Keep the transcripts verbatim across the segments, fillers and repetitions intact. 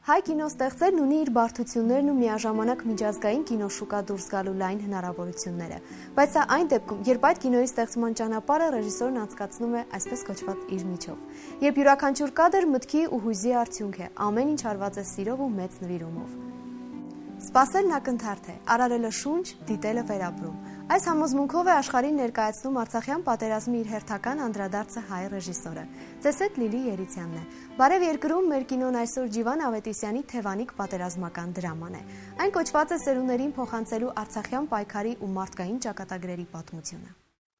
Հայ կինոստեղծերն ունի իր բարդություններն ու միաժամանակ միջազգային կինոշուկա դուրս գալու լայն հնարավորությունները։ Բայց սա այն դեպքում, երբ այդ կինոյի ստեղծման ճանապարհը ռեժիսորն անցկացնում է այսպես կոչված իր միջով։ Երբ յուրաքանչյուր կադր մտքի ու հույզի արդյունք է, ամեն ինչ արված է սիրով ու մեծ նվիրումով։ Սպասելն ակնթարթ է, արարելը շունչ, դիտելը վերապրում։ Այս համոզմունքով է աշխարհին ներկայացնում Արցախյան պատերազմի իր հերթական անդրադարձը հայ ռեժիսորը։ Ձեզ հետ Լիլի Երիցյանն է։ Բարև երկրում մեր կինոն այսօր Ջիվան Ավետիսյանի թևանիկ պատերազմական դրաման է։ Այն կոչված է սերունդներին փոխանցելու Արցախյան պայքարի ու մարդկային ճակատագրերի պատմությունը։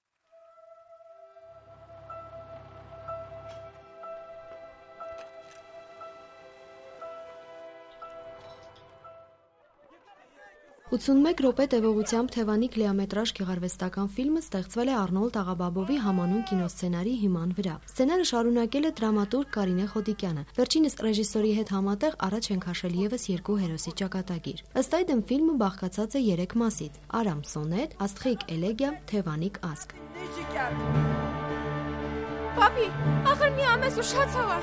ութսունմեկ րոպե տևողությամբ թևանիկ լիամետրաժ գեղարվեստական ֆիլմը ստեղծվել է Արնոլդ Աղաբաբովի համանուն կինոսցենարի հիման վրա։ Սցենարը շարունակել է դրամատուրգ Կարինե Խոդիկյանը։ Վերջինս ռեժիսորի հետ համատեղ առաջ են քաշել եւս երկու հերոսի ճակատագիր։ Ըստ այդմ ֆիլմը բաղկացած է երեք մասից՝ Արամ Սոնետ, Աստղիկ Էլեգիա, Թևանիկ Ասկ։ Պապի, ախր մի ամես ու շացավա։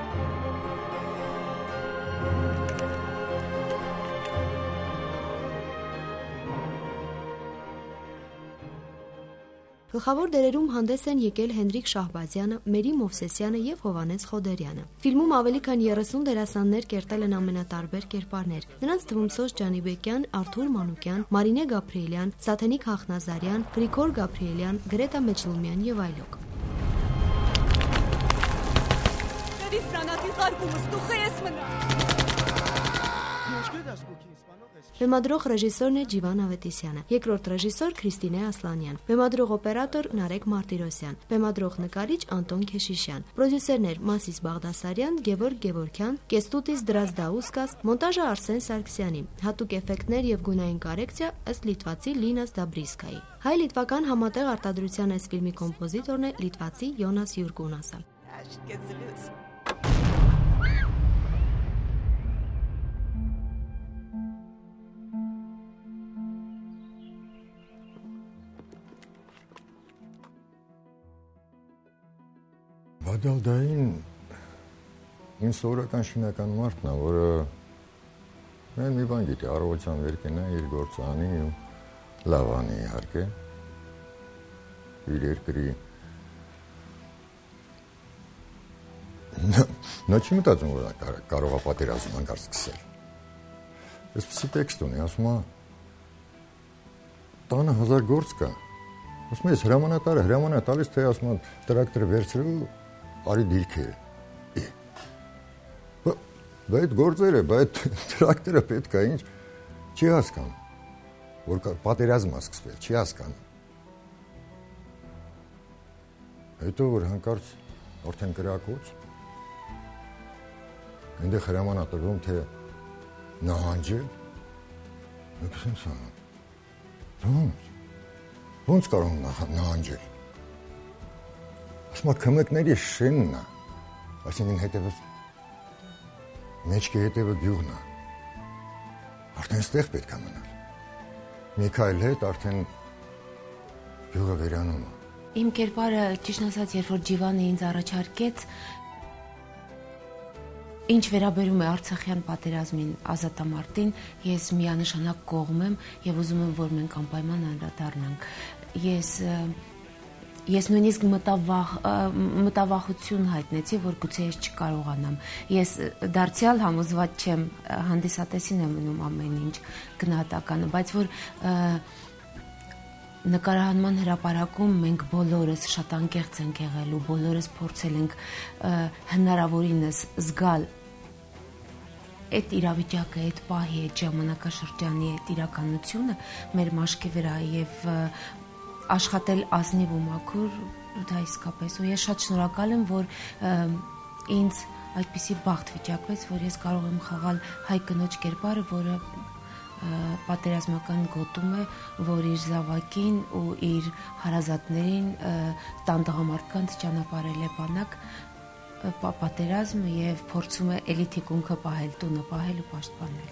Գլխավոր դերերում հանդես են եկել Հենրիկ Շահբազյանը, Մերի Մովսեսյանը եւ Հովանես Խոդերյանը։ Ֆիլմում ավելի քան երեսուն դերասաններ կերտել են ամենատարբեր կերպարներ։ Նրանց թվում Սոս Ջանիբեկյան, Արթուր Մանուկյան, Մարինե Գաբրիելյան, Սաթենիկ Հախնազարյան, Գրիգոր Գաբրիելյան, Գրետա Մեջլումյան եւ այլոք։ Բեմադրող ռեժիսորն է Ջիվան Ավետիսյանը, երկրորդ ռեժիսոր Քրիստինե Ասլանյան, բեմադրող օպերատոր Նարեկ Մարտիրոսյան, բեմադրող նկարիչ Անտոն Քեշիշյան, պրոդյուսերներ Մասիս Բաղդասարյան, Գևորգ Գևորքյան, Կեստուտիս Դրազդաուսկաս, մոնտաժը Արսեն Սարգսյանի, հատուկ էֆեկտներ եւ գունային կորեկցիա ըստ լիտվացի Լինաս Դաբրիսկայի։ Հայ-լիտվական համատեղ արտադրության այս ֆիլմի կոմպոզիտորն է լիտվացի Յոնաս Յուրգունասը։ Բադալդային իմ սովորական շինական մարդն է, որը մեն մի բան գիտի, առողջության վերքենա, իր գործանի ու լավանի իհարկե, իր երկրի։ Նա չի մտածում, որ կարող է պատերազմ հանկարծ սկսել։ Այսպիսի տեքստ ունի, ասում է, տանը հազար գործ կա, ասում է, ես հրամանատարը, հրամանա տալիս, թե ասում է, տրակտորը վերցրու, արի դիրք է։ Բա այդ գործերը, բա այդ տրակտորը պետք է ինչ, չի հասկանում, որ պատերազմ է սկսվել, չի հասկանում։ Հետո որ հանկարծ արդեն կրակոց, այնտեղ հրաման է տրվում, թե նահանջել, մեկ սենց անում, ոնց կարող նահանջել։ Ասում է քմեկների շենն է, այսինքն հետևս, մեջքի հետևը գյուղն է, արդեն ստեղ պետք է մնալ, մի քայլ հետ արդեն գյուղը վերանում է։ Իմ կերպարը ճիշտ ասած, երբ որ Ջիվանը ինձ առաջարկեց, ինչ վերաբերում է Արցախյան պատերազմին ազատամարտին, ես միանշանակ կողմ եմ եւ ուզում եմ, որ մենք անպայման անդրադառնանք։ Ես Ես նույնիսկ մտավախ, մտավախություն հայտնեցի, որ գուցե ես չկարողանամ։ Ես դարձյալ համոզված չեմ, հանդիսատեսին է մնում ամեն ինչ գնահատականը, բայց որ նկարահանման հրապարակում մենք բոլորս շատ անկեղծ ենք եղել ու բոլորս փորձել ենք հնարավորինս զգալ այդ իրավիճակը, այդ պահի, այդ ժամանակաշրջանի, այդ իրականությունը մեր մաշկի վրա եւ աշխատել ազնիվ ու մաքուր դա իսկապես ու ես շատ շնորհակալ եմ, որ ինձ այդպիսի բախտ վիճակվեց, որ ես կարող եմ խաղալ հայ կնոջ կերպարը, որը պատերազմական գոտում է, որ իր զավակին ու իր հարազատներին տանտղամարդկանց ճանապարհել է բանակ պատերազմ եւ փորձում է էլի թիկունքը պահել, տունը պահել ու պաշտպանել։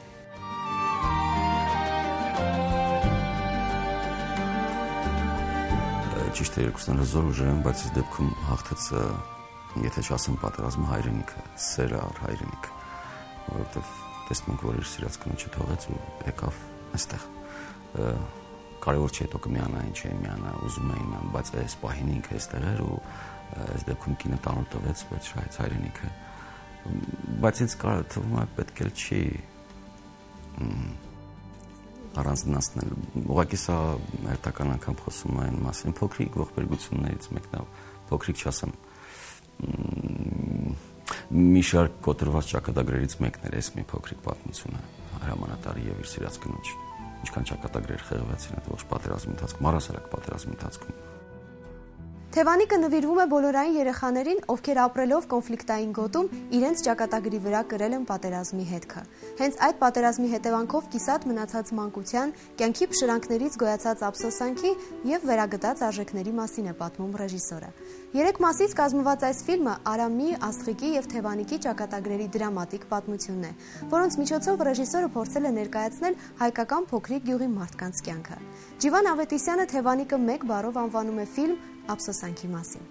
Ճիշտ է, երկուսն էլ զոր ուժեր են, բայց այս դեպքում հաղթեց, եթե չասեմ պատերազմը հայրենիքը, սերը առ հայրենիքը, որովհետև տեսնում ենք, որ իր սիրած կնոջը թողեց ու եկավ այստեղ։ Կարևոր չէ, հետո կմիանա, ինչ է միանա, ուզում էին, բայց այս պահին ինքը այստեղ էր ու այս դեպքում կինը տանուլ տվեց, բայց շահեց հայրենիքը։ Բայց ինձ թվում է պետք էլ չի առանձնացնել։ Ուղղակի սա հերթական անգամ խոսում է այն մասին, փոքրիկ ողբերգություններից մեկն է, փոքրիկ չասեմ, մի շարք կոտրված ճակատագրերից մեկն էր այս մի փոքրիկ պատմությունը հրամանատարի եւ իր սիրած կնոջ։ Ինչքան ճակատագրեր խեղվեցին այդ ողջ պատերազմի ընթացքում, առհասարակ պատերազմի ընթացքում։ Թևանիկը նվիրվում է բոլորային երեխաներին, ովքեր ապրելով կոնֆլիկտային գոտում իրենց ճակատագրի վրա կրել են պատերազմի հետքը։ Հենց այդ պատերազմի հետևանքով կիսատ մնացած մանկության, կյանքի փշրանքներից գոյացած ափսոսանքի եւ վերագտած արժեքների մասին է պատմում ռեժիսորը։ Երեք մասից կազմված այս ֆիլմը Արամի, Աստղիկի եւ Թևանիկի ճակատագրերի դրամատիկ պատմությունն է, որոնց միջոցով ռեժիսորը փորձել է ներկայացնել հայկական փոքրիկ գյուղի մարդկանց կյանքը։ Ջիվան Ավետիսյանը Թևանիկը մեկ բառով անվանում է ֆիլմ ափսոսանքի մասին։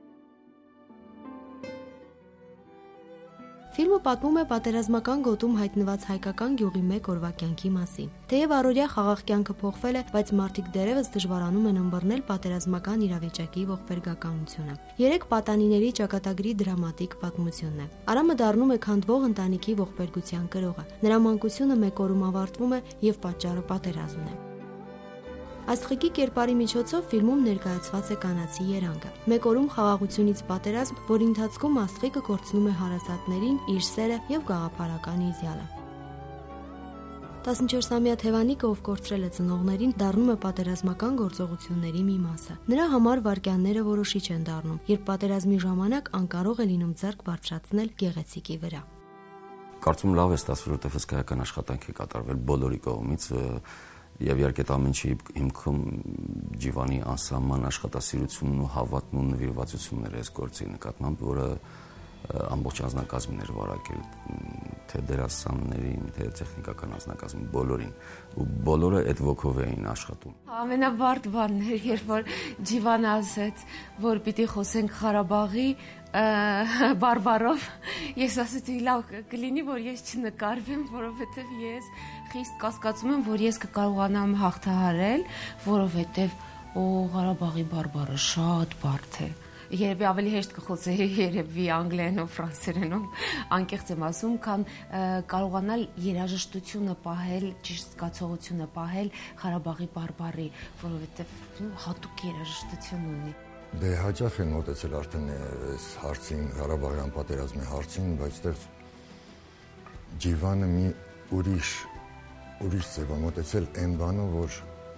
Ֆիլմը պատմում է պատերազմական գոտում հայտնված հայկական գյուղի մեկ օրվա կյանքի մասին։ Թեև առօրյա խաղաղ կյանքը փոխվել է, բայց մարդիկ դեռևս դժվարանում են ըմբռնել պատերազմական իրավիճակի ողբերգականությունը։ Երեք պատանիների ճակատագրի դրամատիկ պատմությունն է։ Արամը դառնում է քանդվող ընտանիքի ողբերգության կրողը։ Նրա մանկությունը մեկ օրում ավարտվում է եւ պատճառը պատերազմն է։ Աստղիկի կերպարի միջոցով ֆիլմում ներկայացված է կանացի երանգը։ Մեկ օրում խաղաղությունից պատերազմ, որի ընթացքում Աստղիկը կորցնում է հարազատներին, իր սերը եւ գաղափարական իդեալը։ տասնչորսամյա Թևանիկը, ով կորցրել է ծնողներին, դառնում է պատերազմական գործողությունների մի մասը։ Նրա համար վայրկյանները որոշիչ են դառնում, երբ պատերազմի ժամանակ անկարող է լինում ձեռք բարձրացնել գեղեցիկի վրա։ Կարծում լավ է ստացվել, որովհետև հսկայական աշխատանք է կատարվել բոլորի կողմից։ Եվ իհարկե այդ ամեն ինչի հիմքում Ջիվանի անսահման աշխատասիրությունն ու հավատն ու նվիրվածությունն էր այս գործի նկատմամբ, որը ամբողջ անձնակազմին էր վարակել, թե դերասաններին, թե տեխնիկական անձնակազմին, բոլորին, ու բոլորը այդ ոգով էին աշխատում։ Ամենաբարդ բանն էր, երբ որ Ջիվանը ասեց, որ պիտի խոսենք Ղարաբաղի բարբարով, ես ասեցի լավ կլինի, որ ես չնկարվեմ, որովհետև ես խիստ կասկածում եմ, որ ես կկարողանամ հաղթահարել, որովհետև օ Ղարաբաղի բարբարը շատ բարդ է։ Երևի ավելի հեշտ կխոսեի երևի անգլերենով, ֆրանսերենով, անկեղծ եմ ասում, քան կարողանալ երաժշտությունը պահել, ճիշտ զգացողությունը պահել Ղարաբաղի բարբարի, որովհետև հատուկ երաժշտություն ունի։ Դե հաճախ են մոտեցել արդեն այս հարցին, Ղարաբաղյան պատերազմի հարցին, բայց այդտեղ Ջիվանը մի ուրիշ ուրիշ ձև է մոտեցել այն բանը, որ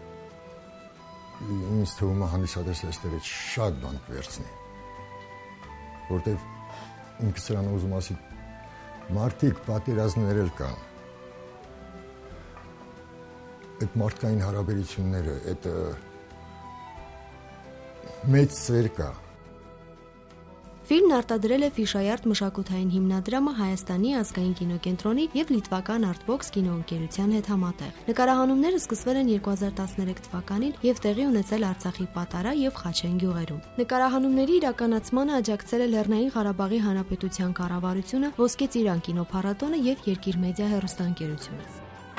ինձ թվում է հանդիսատեսը այստեղից շատ բան կվերցնի, որտեղ ինքս սրան ուզում ասի մարդիկ պատերազմներ էլ կան, այդ մարդկային հարաբերությունները, այդ մեծ սեր կա։ Ֆիլմն արտադրել է Ֆիշայարդ մշակութային հիմնադրամը Հայաստանի ազգային կինոկենտրոնի եւ Լիտվական Artbox կինոընկերության հետ համատեղ։ Նկարահանումները սկսվել են երկու հազար տասներեք թվականին եւ տեղի ունեցել Արցախի Պատարա եւ Խաչեն գյուղերում։ Նկարահանումների իրականացմանը աջակցել է Լեռնային Ղարաբաղի Հանրապետության կառավարությունը, Ոսկե ծիրան կինոփառատոնը եւ Երկիր մեդիա հեռուստաընկերությունը։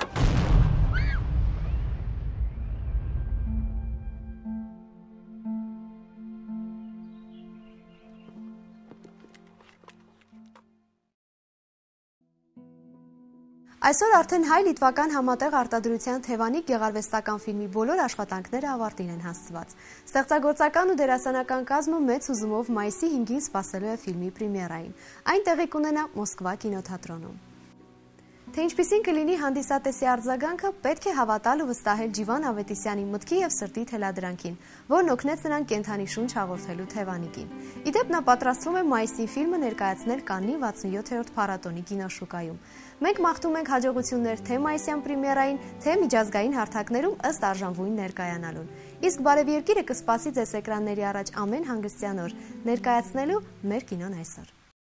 Այսօր արդեն հայ-լիտվական համատեղ արտադրության Թևանիկ գեղարվեստական ֆիլմի բոլոր աշխատանքները ավարտին են հասցված։ Ստեղծագործական ու դերասանական կազմը մեծ հուզումով մայիսի հինգին սպասելու է ֆիլմի պրեմիերային։ Այն տեղի կունենա Մոսկվա կինոթատրոնում։ Թե ինչպիսին կլինի հանդիսատեսի արձագանքը, պետք է հավատալ ու վստահել Ջիվան Ավետիսյանի մտքի եւ սրտի թելադրանքին, որն օգնեց նրան կենթանի շունչ հաղորդելու Թևանիկին։ Իդեպ նա պատրաստվում է մայիսի ֆիլմը ներկայացնել Կաննի վաթսունյոթերորդ փառատոնի կինոշուկայում։ Մենք մաղթում ենք հաջողություններ թե մայիսյան պրեմիերային, թե միջազգային հարթակներում ըստ արժանվույն ներկայանալուն։ Իսկ Բարև երկիրը կսպասի ձեզ էկրանների առաջ ամեն հանգստյան օր, ներկայացնելու մեր կինոն այսօր։